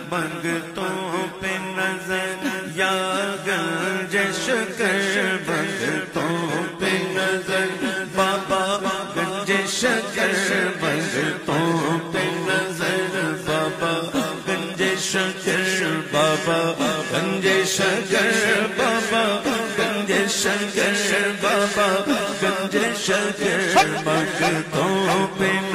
भगतों पे नजर या गंज शकर भगतों पे नजर बाबा गंज शकर भगतों पे नजर बाबा गंज शकर बाबा गंज शकर बाबा गंज शकर बाबा गंज शकर भगतों पे